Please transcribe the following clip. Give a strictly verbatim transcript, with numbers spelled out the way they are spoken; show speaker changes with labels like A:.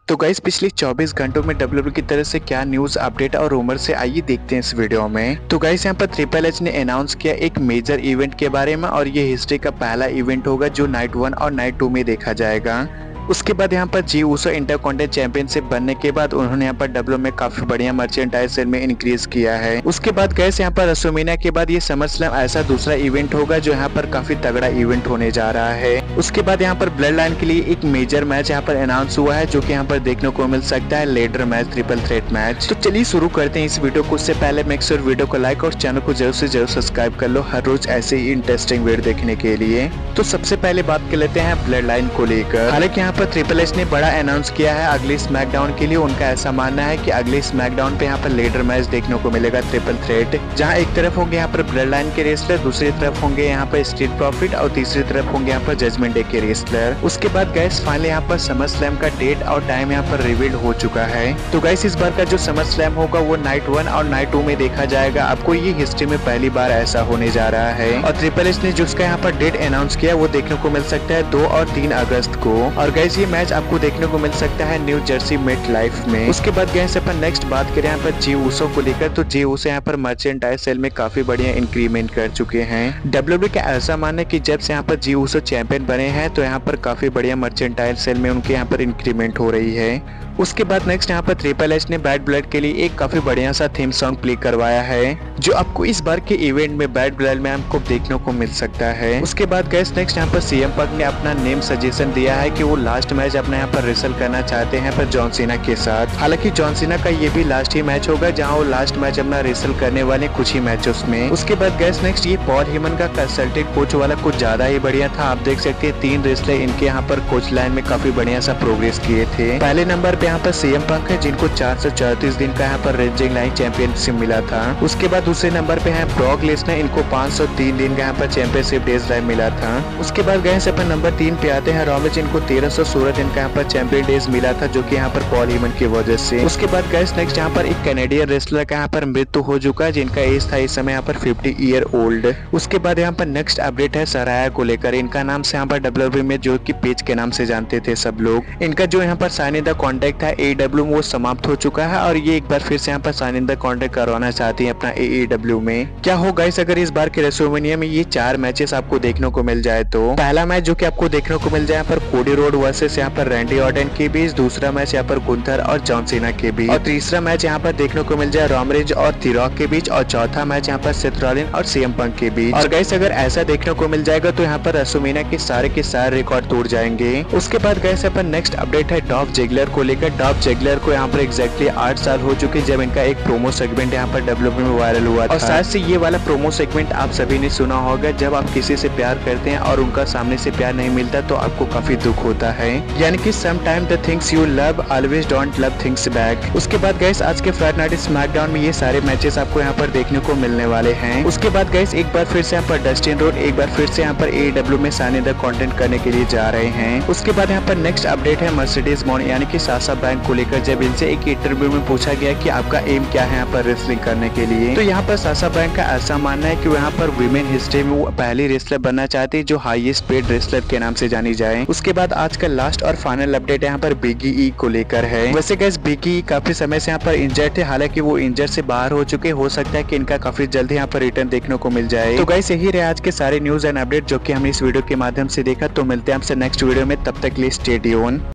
A: तो गाइस पिछले चौबीस घंटों में डब्ल्यू डब्ल्यू ई की तरफ से क्या न्यूज अपडेट और रूमर से आइए देखते हैं इस वीडियो में। तो गाइस यहाँ पर ट्रिपल एच ने अनाउंस किया एक मेजर इवेंट के बारे में और ये हिस्ट्री का पहला इवेंट होगा जो नाइट वन और नाइट टू में देखा जाएगा। उसके बाद यहाँ पर जी ऊसो इंटरकॉन्टिनेंटल चैंपियनशिप बनने के बाद उन्होंने यहाँ पर डब्ल्यू में काफी बढ़िया मर्चेंडाइज सेल में इंक्रीज किया है। उसके बाद गैस यहाँ पर रेसलमेनिया के बाद ये समर स्लैम ऐसा दूसरा इवेंट होगा जो यहाँ पर काफी तगड़ा इवेंट होने जा रहा है। उसके बाद यहाँ पर ब्लड लाइन के लिए एक मेजर मैच यहाँ पर अनाउंस हुआ है जो की यहाँ पर देखने को मिल सकता है, ladder match, triple threat match. तो चलिए शुरू करते हैं इस वीडियो को। उससे पहले मेक श्योर वीडियो को लाइक और चैनल को जरूर से जरूर सब्सक्राइब कर लो हर रोज ऐसे ही इंटरेस्टिंग वीडियो देखने के लिए। तो सबसे पहले बात कर लेते हैं ब्लड लाइन को लेकर। हालांकि यहाँ पर ट्रिपल एच ने बड़ा अनाउंस किया है अगले स्मैकडाउन के लिए। उनका ऐसा मानना है कि अगले स्मैकडाउन पे यहाँ पर लेडर मैच देखने को मिलेगा, ट्रिपल थ्रेट, जहाँ एक तरफ होंगे यहाँ पर ब्लड लाइन के रेसलर, दूसरी तरफ होंगे यहाँ पर स्ट्रीट प्रॉफिट और तीसरी तरफ होंगे यहाँ पर जजमेंट डे के रेसलर। उसके बाद गैस फाइनली यहाँ पर समर स्लैम का डेट और टाइम यहाँ पर रिवील हो चुका है। तो गैस इस बार का जो समर स्लैम होगा वो नाइट वन और नाइट टू में देखा जाएगा। आपको ये हिस्ट्री में पहली बार ऐसा होने जा रहा है और ट्रिपल एच ने जो उसका यहाँ पर डेट अनाउंस किया वो देखने को मिल सकता है दो और तीन अगस्त को। और गैस ये मैच आपको देखने को मिल सकता है न्यू जर्सी मेट लाइफ में। उसके बाद गए अपन नेक्स्ट बात करें यहाँ पर जी ऊसो को लेकर। तो जी ऊसो यहाँ पर मर्चेंडाइज सेल में काफी बढ़िया इंक्रीमेंट कर चुके हैं। डब्ल्यू डब्ल्यू का ऐसा मानना है कि जब से यहाँ पर जी ऊसो चैंपियन बने हैं तो यहाँ पर काफी बढ़िया मर्चेंडाइज सेल में उनके यहाँ पर इंक्रीमेंट हो रही है। उसके बाद नेक्स्ट यहाँ पर ट्रिपल एच ने बैड ब्लड के लिए एक काफी बढ़िया सा थीम सॉन्ग प्ले करवाया है जो आपको इस बार के इवेंट में बैड ब्लड में आपको देखने को मिल सकता है। उसके बाद गैस नेक्स्ट यहाँ पर सीएम पंक ने अपना नेम सजेशन दिया है कि वो लास्ट मैच अपना यहाँ पर रेसल करना चाहते हैं पर जॉन सीना के साथ। हालांकि जॉन सीना का ये भी लास्ट ही मैच होगा जहाँ वो लास्ट मैच अपना रेसल करने वाले कुछ ही मैचेस में। उसके बाद गैस नेक्स्ट ये पॉल हेमन का कंसल्टेंट कोच वाला कुछ ज्यादा ही बढ़िया था। आप देख सकते हैं तीन रेसलर इनके यहाँ पर कोच लाइन में काफी बढ़िया सा प्रोग्रेस किए थे। पहले नंबर पे यहाँ पर सीएम पंक है जिनको चार सौ चौतीस दिन का यहाँ पर रेंजिंग लाइन चैंपियनशिप मिला था। उसके बाद दूसरे नंबर पे है ब्रॉक लेसनर, इनको पाँच सौ तीन दिन का यहाँ पर चैंपियनशिप डेज लाइन मिला था। उसके बाद गए से अपन नंबर तीन पे आते हैं रॉमेज, इनको तेरह सौ सोलह दिन का यहाँ पर चैंपियन डेज मिला था जो कि यहाँ पर पॉल हेमन की वजह से। उसके बाद गैस नेक्स्ट यहाँ पर एक कैनेडियन रेसलर का यहाँ पर मृत्यु हो चुका है जिनका एज था इस समय यहाँ पर फिफ्टी ईयर ओल्ड। उसके बाद यहाँ पर नेक्स्ट अपडेट है सराया को लेकर। इनका नाम से यहाँ पर डब्ल्यू डब्ल्यू में जो की पेज के नाम से जानते थे सब लोग, इनका जो यहाँ पर साइन इन द कॉन्ट्रैक्ट था ए डब्ल्यू वो समाप्त हो चुका है और ये एक बार फिर से यहाँ पर साइन इन द कॉन्ट्रैक्ट करवाना चाहती है अपना ए ई डब्ल्यू में। क्या हो गाइस अगर इस बार के रेसलमेनिया में ये चार मैचेस आपको देखने को मिल जाए तो पहला मैच जो कि आपको देखने को मिल जाए यहाँ पर कोडी रोड वर्सेस यहाँ पर रैंडी ऑर्टन के बीच, दूसरा मैच यहाँ पर गुंथर और जॉन सीना के बीच, और तीसरा मैच यहाँ पर देखने को मिल जाए रॉमरेज और थीरॉक के बीच, और चौथा मैच यहाँ पर सेथ रॉलिंस और सीएम पंक के बीच। और गाइस अगर ऐसा देखने को मिल जाएगा तो यहाँ पर रेसलमेनिया के सारे के सारे रिकॉर्ड तोड़ जाएंगे। उसके बाद गाइस अपन नेक्स्ट अपडेट है डॉल्फ जिगलर को लेकर। डॉल्फ जिगलर को यहाँ पर एग्जैक्टली आठ साल हो चुके जब इनका एक प्रोमो सेगमेंट यहाँ पर डब्ल्यू डब्ल्यू में वायरल हुआ था। और शायद से ये वाला प्रोमो सेगमेंट आप सभी ने सुना होगा, जब आप किसी से प्यार करते हैं और उनका सामने से प्यार नहीं मिलता तो आपको काफी दुख होता है, यानी कि sometime the things you love always don't love things back. उसके बाद गाइस आज के फ्राइडे नाइट स्मैकडाउन में ये सारे मैचेस आपको यहाँ पर देखने को मिलने वाले हैं। उसके बाद गाइस एक बार फिर से यहाँ पर डस्टिन रोड एक बार फिर से यहाँ पर ए डब्ल्यू में साइन इन द कॉन्टेंट करने के लिए जा रहे हैं। उसके बाद यहाँ पर नेक्स्ट अपडेट है मर्सिडीज मॉन यानी कि साशा बैंक को लेकर। जब इनसे एक इंटरव्यू में पूछा गया कि आपका एम क्या है यहाँ पर रेसलिंग करने के लिए, तो यहाँ पर साशा बैंक का ऐसा मानना है कि वो यहाँ पर विमेन हिस्ट्री में वो पहली रेसलर बनना चाहती है जो हाईएस्ट पेड रेसलर के नाम से जानी जाए। उसके बाद आज का लास्ट और फाइनल अपडेट यहाँ पर बिगी ई को लेकर है। वैसे गाइस बिगी ई काफी समय से यहाँ पर इंजर्ड थे, हालांकि वो इंजर्ड से बाहर हो चुके, हो सकता है कि इनका काफी जल्दी यहाँ पर रिटर्न देखने को मिल जाए। तो गाइस यही रहे आज के सारे न्यूज एंड अपडेट जो कि हमने इस वीडियो के माध्यम से देखा। तो मिलते हैं आपसे नेक्स्ट वीडियो में, तब तक के लिए स्टे ट्यून्ड।